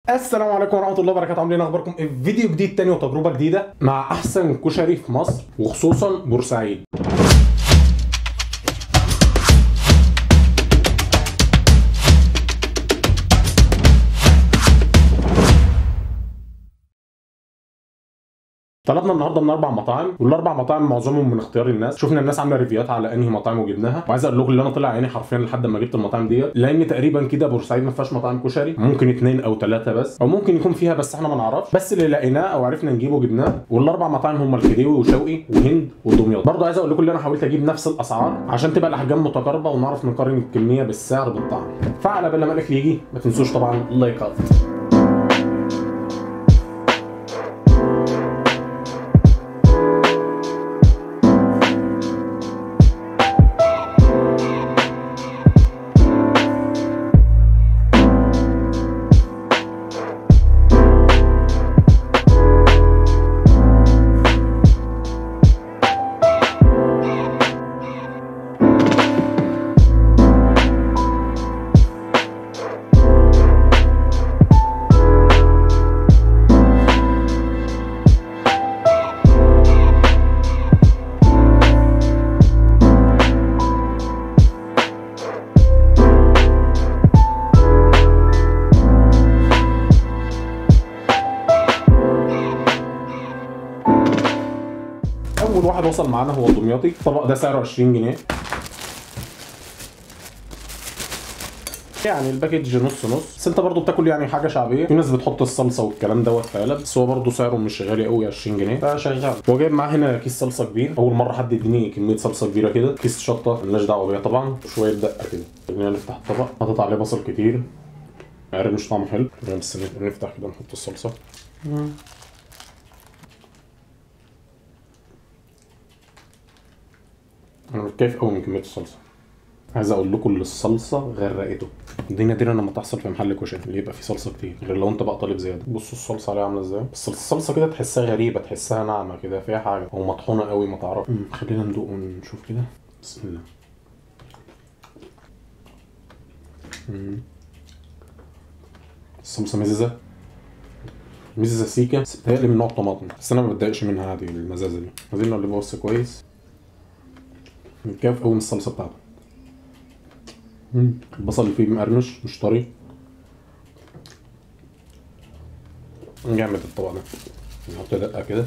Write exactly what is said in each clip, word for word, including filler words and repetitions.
السلام عليكم ورحمه الله وبركاته. عاملين ايه؟ اخباركم؟ فيديو جديد تاني وتجربه جديده مع احسن كشري في مصر وخصوصا بورسعيد. طلبنا النهارده من اربع مطاعم، والاربع مطاعم معظمهم من اختيار الناس. شفنا الناس عامله ريفيوهات على انهي مطاعم وجبناها، وعايز اقول لكم اللي انا طلع عيني حرفيا لحد ما جبت المطاعم ديت، لان تقريبا كده بورسعيد ما فيهاش مطاعم كشري، ممكن اثنين او ثلاثه بس، او ممكن يكون فيها بس احنا ما نعرفش. بس اللي لقيناه او عرفنا نجيبه جبناه. والاربع مطاعم هم الخديوي وشوقي وهند ودمياط. برضه عايز اقول لكم اللي انا حاولت اجيب نفس الاسعار عشان تبقى الاحجام متقاربه ونعرف نقارن الكميه بالسعر بالطعم. فعلى بال ما الاكل يجي ما تنسوش طبعا اللايكات. اول واحد وصل معانا هو الدمياطي. الطبق ده سعره عشرين جنيه، يعني الباكج نص نص، بس انت برضه بتاكل يعني حاجه شعبيه. في ناس بتحط الصلصه والكلام دوت في علب، بس هو برضه سعره مش غالي قوي، عشرين جنيه فشغال. هو جايب معاه هنا كيس صلصه كبير، اول مره حد يديني كميه صلصه كبيره كده. كيس شطه مالناش دعوه بيها طبعا، وشويه دقه كده. خلينا نفتح الطبق. حاطط عليه بصل كتير، عارف مش طعمه حلو. خلينا بس نفتح كده نحط الصلصه. انا متكيف قوي من كميه الصلصه. عايز اقول لكم ان الصلصه غرقته. دي نادرا لما تحصل في محل كشري اللي يبقى فيه صلصه كتير، غير لو انت بقى طالب زياده. بصوا الصلصه عليها عامله ازاي، بس الصلصه كده تحسها غريبه، تحسها ناعمه كده، فيها حاجه او مطحونه قوي ما تعرفش. خلينا ندوق ونشوف كده. بسم الله. مم. الصلصه مززه مززه سيكه، بس بتهيألي من نوع الطماطم، بس انا ما بتضايقش منها عادي المزازه دي. عايزين نقلبها بس كويس. متكيف قوي من الصلصه بتاعته. البصل اللي فيه مقرمش مش طري. جامد الطبق ده. نحط دقه كده.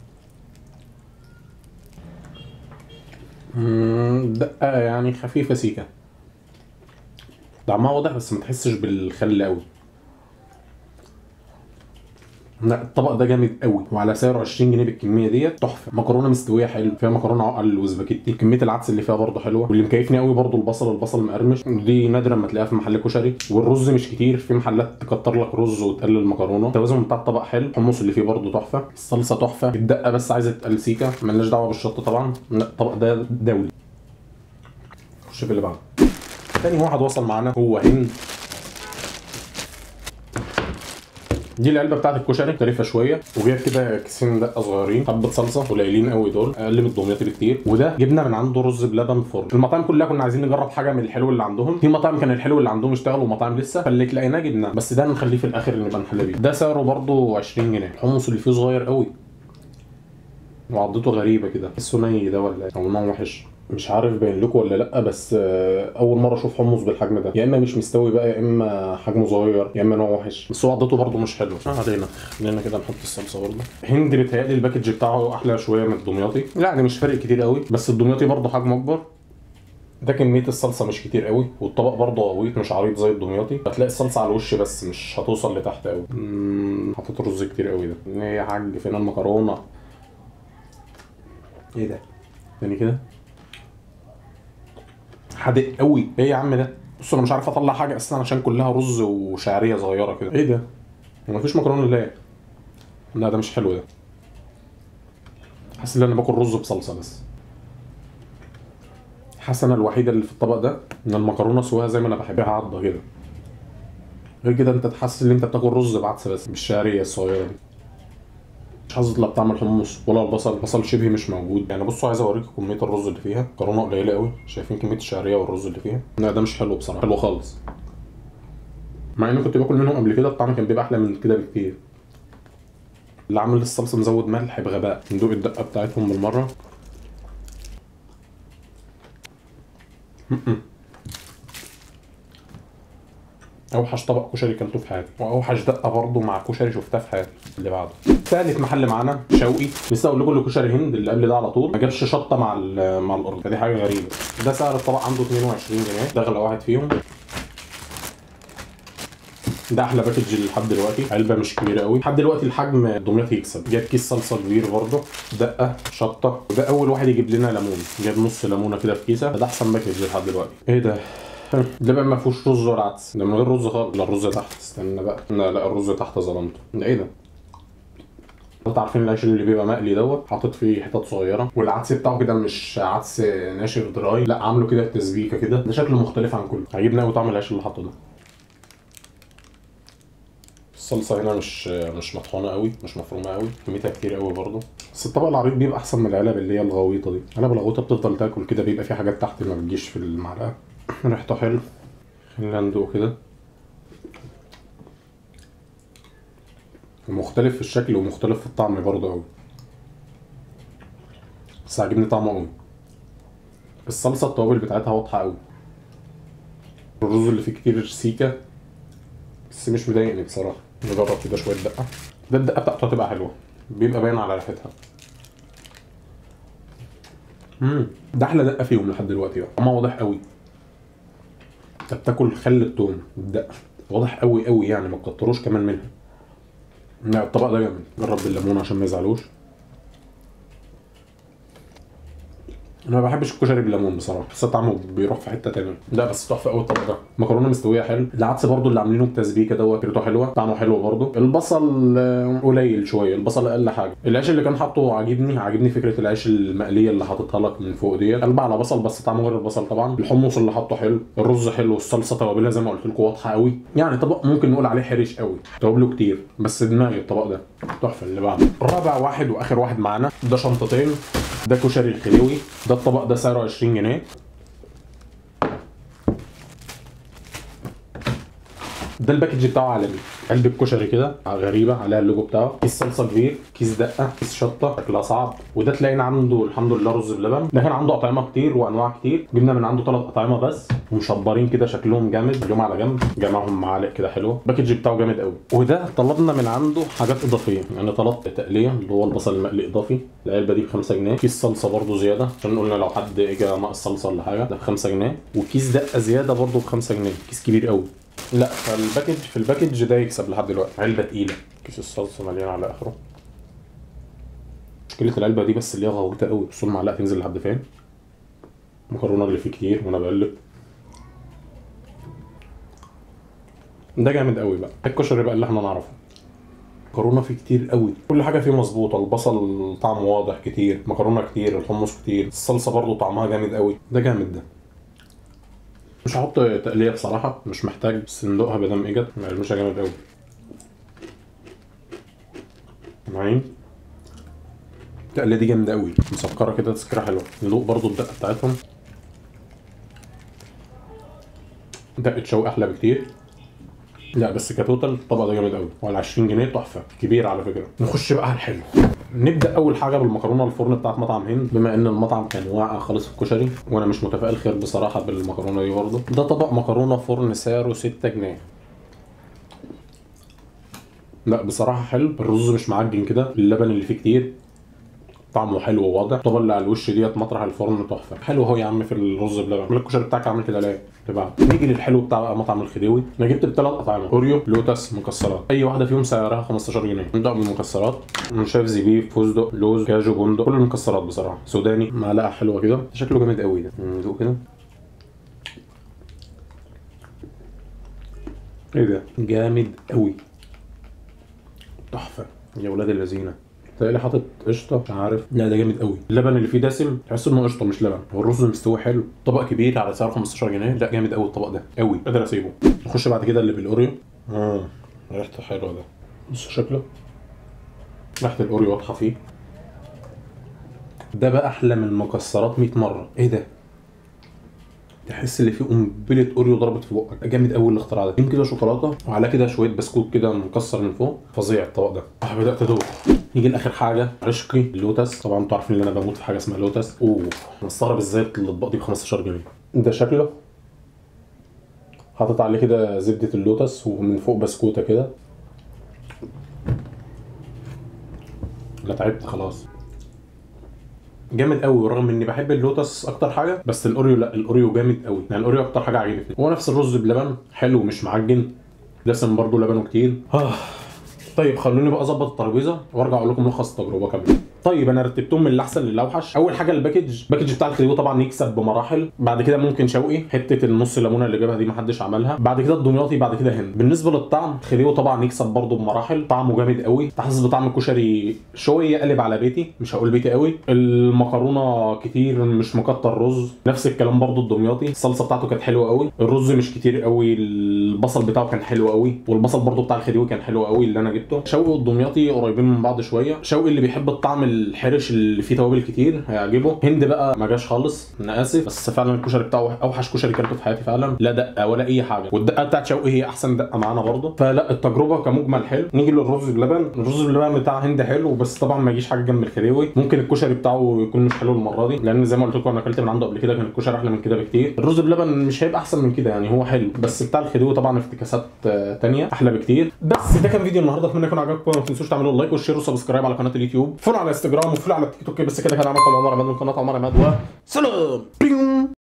دقه يعني خفيفه سيكه، طعمها واضح بس ما تحسش بالخل قوي. لا الطبق ده جامد قوي، وعلى سعره عشرين جنيه بالكميه ديت تحفه. مكرونه مستويه حلو، فيها مكرونه عقل وسباكيتي. كميه العدس اللي فيها برضه حلوه، واللي مكيفني قوي برضه البصل البصل مقرمش، دي نادرا ما تلاقيها في محل كشري. والرز مش كتير، في محلات تكتر لك رز وتقلل مكرونه. التوازن بتاع الطبق حلو. الحمص اللي فيه برضه تحفه. الصلصه تحفه. الدقه بس عايزه تقل سيكه، مالناش دعوه بالشطه طبعا. لا الطبق ده دولي. خش في اللي بعده. تاني واحد وصل معانا هو هند. دي العلبه بتاعت الكشري، مختلفه شويه، وجايب كده كيسين دقه صغيرين، حبه صلصه قليلين قوي، دول اقل من الدمياطي بكتير. وده جبنا من عنده رز بلبن فرن. المطاعم كلها كنا عايزين نجرب حاجه من الحلو اللي عندهم. في مطاعم كان الحلو اللي عندهم اشتغل ومطاعم لسه، فاللي لقيناه جبناه، بس ده نخليه في الاخر نبقى نحل بيه. ده سعره برضه عشرين جنيه. الحمص اللي فيه صغير قوي وعضته غريبه كده، تحسه ني ده ولا او نوع وحش، مش عارف باين لكم ولا لا، بس اول مره اشوف حمص بالحجم ده. يا اما مش مستوي بقى، يا اما حجمه صغير، يا اما نوع وحش، بس هو عضته برده مش حلو. اه علينا. خلينا كده نحط الصلصه برده. هند بيتهيألي الباكج بتاعه احلى شويه من الدمياطي، يعني مش فارق كتير قوي، بس الدمياطي برده حجمه اكبر. ده كميه الصلصه مش كتير قوي، والطبق برده غويط مش عريض زي الدمياطي. هتلاقي الصلصه على الوش بس مش هتوصل لتحت قوي. حطيت رز كتير قوي ده. ايه يا حاج فين المكرونه؟ ايه ده؟ تاني كده. حادق قوي. ايه يا عم ده؟ بص انا مش عارف اطلع حاجه اساسا عشان كلها رز وشعريه صغيره كده. ايه ده؟ مفيش مكرونه ليه؟ لا ده مش حلو ده. حاسس ان انا باكل رز بصلصه بس. الحسنه الوحيده اللي في الطبق ده ان المكرونه سواها زي ما انا بحبها، عضه كده. غير كده انت تحس ان انت بتاكل رز بعدس بس بالشعريه الصغيره دي. مش حاسس لا بطعم الحمص ولا البصل. البصل شبه مش موجود. يعني بصوا عايز اوريكم كميه الرز اللي فيها. مكرونه قليله قوي، شايفين كميه الشعريه والرز اللي فيها؟ لا ده مش حلو بصراحه، حلو خالص. مع اني كنت باكل منهم قبل كده الطعم كان بيبقى احلى من كده بكتير. اللي عامل الصلصه مزود ملح بغباء. ندوق الدقه بتاعتهم بالمره. اوحش طبق كشري كلته في حياتي، واوحش دقه برضه مع كشري شفتها في حياتي. اللي بعده ثالث محل معانا شوقي. لسه اقول لكم اللي كشري هند اللي قبل ده على طول ما جابش شطه مع مع القرن، فدي حاجه غريبه. ده سعر الطبق عنده اتنين وعشرين جنيه، ده اغلى واحد فيهم. ده احلى باكج لحد دلوقتي، علبه مش كبيره قوي لحد دلوقتي. الحجم دمياط يكسب. جاب كيس صلصه كبير برضه، دقه، شطه. وده اول واحد يجيب لنا ليمون، جاب نص ليمونه كده في كيسه. ده احسن باكج لحد دلوقتي. ايه ده؟ ده بقى ما فيهوش رز ولا عدس، ده من غير رز خالص. لا الرز تحت، استنى بقى. لا لا الرز تحت ظلمته. ده ايه ده؟ انتوا عارفين العيش اللي بيبقى مقلي دوت حاطط فيه حتت صغيره، والعدس بتاعه كده مش عدس ناشف دراي، لا عامله كده تسبيكه كده. ده شكله مختلف عن كله. عجبني قوي طعم العيش اللي حاطه ده. الصلصه هنا مش مش مطحونه قوي، مش مفرومه قوي، كميتها كتير قوي برضه. بس الطبق العريض بيبقى احسن من العلب اللي هي الغويطه دي. العلب الغويطه بتفضل تاكل كده، بيبقى في حاجات تحت ما بتجيش في المعلقه. ريحته حلو. خلينا ندوق كده. مختلف في الشكل ومختلف في الطعم برضه قوي، بس عاجبني طعمه قوي. الصلصه التوابل بتاعتها واضحه قوي. الرز اللي فيه كتير سيكه بس مش مضايقني بصراحه. نجرب كده شويه دقه. ده الدقه بتاعته هتبقى حلوه، بيبقى باين على ريحتها. امم ده احلى دقه فيهم لحد دلوقتي بقى، طعمها واضح قوي. انت بتاكل خل التوم الدقه، واضح قوي قوي يعني، ما تكتروش كمان منها. لا الطبق ده جامد. جرب بالليمون عشان ما يزعلوش. انا ما بحبش الكشري بالليمون بصراحه، بس طعمه بيروح في حته تانيه. لا بس تحفه قوي الطبق ده. مكرونه مستويه حلو. العدس برضو اللي عاملينه بتسبيكه دوت ريحته حلوه، طعمه حلو برضو. البصل قليل شويه، البصل اقل حاجه. العيش اللي كان حاطه عاجبني، عاجبني فكره العيش المقليه اللي حاططها لك من فوق ديت، قلبها على بصل بس طعمه غير البصل طبعا. الحمص اللي حاطه حلو. الرز حلو. الصلصه توابلها زي ما قلت لكم واضحه قوي، يعني طبق ممكن نقول عليه حرش قوي، توابله كتير بس دماغي الطبق ده تحفه. اللي بعده رابع واحد واخر واحد معانا، ده شنطتين. ده كشري الخديوي. ده الطبق ده سعره عشرين جنيه. ده الباكج بتاعه عالمي. علبة كشري كده غريبة عليها اللوجو بتاعه. كيس صلصة كبير، كيس دقة، كيس شطة شكلها صعب. وده تلاقينا عنده الحمد لله رز بلبن، لكن عنده أطعمة كتير وأنواع كتير. جبنا من عنده ثلاث أطعمة بس ومشبرين كده شكلهم جامد، اليوم على جنب جمعهم معالق كده حلوة. الباكج بتاعه جامد قوي. وده طلبنا من عنده حاجات إضافية، يعني طلبت تقلية اللي هو البصل المقلي إضافي. العلبة دي ب خمسة جنيه. كيس صلصة برضه زيادة عشان قلنا لو حد اجى ناقص صلصة ولا حاجة، ده ب خمسة جنيه. وكيس دقة زيادة برضه ب خمسة جنيه، كيس كبير قوي. لا فالباكج في الباكج ده يكسب لحد دلوقتي. علبه تقيله، كيس الصلصه مليان على اخره. مشكله العلبه دي بس اللي هي غويطه قوي. بصوا المعلقه تنزل لحد فين. المكرونه اللي فيه كتير وانا بقلب. ده جامد قوي بقى. الكشري بقى اللي احنا نعرفه، مكرونه فيه كتير قوي، كل حاجه فيه مظبوطه. البصل طعمه واضح كتير، مكرونه كتير، الحمص كتير، الصلصه برضو طعمها جامد قوي. ده جامد ده. مش هحط تقليه بصراحه، مش محتاج، بس ندوقها بدم اجت. مقرمشه جامد قوي. معين التقليه دي جامده قوي، مسكره كده تسكره حلوه. ندوق برضو الدقه بتاعتهم. دقه شوقي احلى بكتير. لا بس كتوتال الطبق ده جامد قوي، وعلى عشرين جنيه تحفه كبير على فكره. نخش بقى على الحلو. نبدا اول حاجه بالمكرونه الفرن بتاعت مطعم هند، بما ان المطعم كان واقع خالص في الكشري وانا مش متفائل خير بصراحه بالمكرونه دي برضه. ده طبق مكرونه فرن سعره ستة جنيه. لا بصراحه حلو. الرز مش معجن كده، اللبن اللي فيه كتير، طعمه حلو وواضح. الطبق اللي على الوش ديت مطرح الفرن تحفه. حلو اهو يا عم في الرز بلبن. الكشري بتاعك عامل كده ليه؟ تبع نيجي للحلو بتاع بقى مطعم الخديوي. انا جبت بثلاث اطعمه، اوريو، لوتس، مكسرات. اي واحده فيهم سعرها خمستاشر جنيه. نبدا بالمكسرات. انا شايف زبيب، فستق، لوز، كاجو، بندق، كل المكسرات بصراحه. سوداني، معلقه حلوه كده. شكله جامد قوي ده. ندوق كده. ايه ده؟ جامد قوي، تحفه يا ولاد اللذينه. تلاقي حاطط قشطه مش عارف. لا ده جامد قوي. اللبن اللي فيه دسم، تحس انه قشطه مش لبن. والرز مستوي حلو. طبق كبير على سعر خمستاشر جنيه. لا جامد قوي الطبق ده قوي، قادر اسيبه. نخش بعد كده اللي بالاوريو. اه ريحته حلوه ده. بص شكله، ريحه الاوريو واضحه فيه. ده بقى احلى من المكسرات مية مره. ايه ده؟ تحس ان في قنبله اوريو ضربت في بقك. جامد قوي الاختراع ده. يمكن كده شوكولاته وعلى كده شويه بسكوت كده مكسر من فوق. فظيع الطبق ده. آه بدات ادوق. نيجي لاخر حاجه، عشقي اللوتس. طبعا انتوا عارفين ان انا بموت في حاجه اسمها لوتس. اوه مستغرب ازاي الاطباق دي ب خمستاشر جنيه. ده شكله حاطط عليه كده زبده اللوتس ومن فوق بسكوته كده. لا تعبت خلاص. جامد قوي رغم اني بحب اللوتس اكتر حاجه، بس الاوريو لا، الاوريو جامد قوي يعني. الاوريو اكتر حاجه عجبتني. هو نفس الرز بلبن، حلو مش معجن، دسم برضه لبنه كتير. آه. طيب خلوني بقى اظبط الترابيزه وارجع اقول لكم ملخص التجربه كامله. طيب انا رتبتهم من الاحسن للاوحش. اول حاجه الباكج، الباكج بتاع الخديوي طبعا يكسب بمراحل. بعد كده ممكن شوقي، حته النص ليمونه اللي جابها دي ما حدش عملها. بعد كده الدمياطي، بعد كده هند. بالنسبه للطعم خديوي طبعا يكسب برضه بمراحل، طعمه جامد قوي. تحس بطعم الكشري شويه قلب على بيتي، مش هقول بيتي قوي. المكرونه كتير مش مكتر رز، نفس الكلام برضه الدمياطي. الصلصه بتاعته كانت حلوه قوي، الرز مش كتير قوي، البصل بتاعه كان حلو قوي، والبصل برضه بتاع الخديوي كان حلو قوي اللي انا جبته. شوقي والدمياطي قريبين من بعض شويه. شوقي اللي بيحب الطعم الحرش اللي فيه توابل كتير هيعجبه. هند بقى ما جاش خالص، انا اسف، بس فعلا الكشري بتاعه اوحش كشري كلته في حياتي فعلا. لا دقه ولا اي حاجه، والدقه بتاعت شوقي هي احسن دقه معانا برضه. فلا التجربه كمجمل حلو. نيجي للرز بلبن. الرز بلبن بتاع هند حلو، بس طبعا ما يجيش حاجه جنب الخديوي. ممكن الكشري بتاعه يكون مش حلو المره دي، لان زي ما قلت لكم انا اكلت من عنده قبل كده كان الكشري احلى من كده بكتير. الرز بلبن مش هيبقى احسن من كده يعني، هو حلو، بس بتاع الخديوي طبعا افتكاسات تانية احلى بكتير. بس ده كان فيديو النهارده، اتمنى يكون عجبكم. ما تنسوش تعملوا لايك وشير وسبسكرايب على قناه اليوتيوب، فولو على انستجرام وفولو على التيك توك. بس كده كان معاكم عمر عماد من قناه عمر عماد، وسلام.